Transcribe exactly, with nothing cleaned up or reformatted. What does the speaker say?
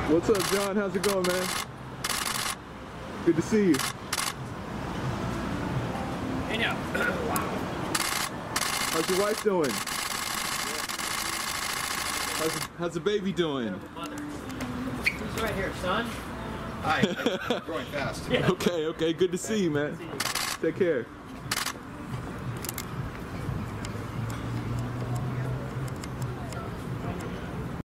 What's up, John? How's it going, man? Good to see you. Hey now. Wow. How's your wife doing? How's the, how's the baby doing? Who's right here, son? Hi. I'm growing fast. Okay, okay. Good to see you, man. Take care.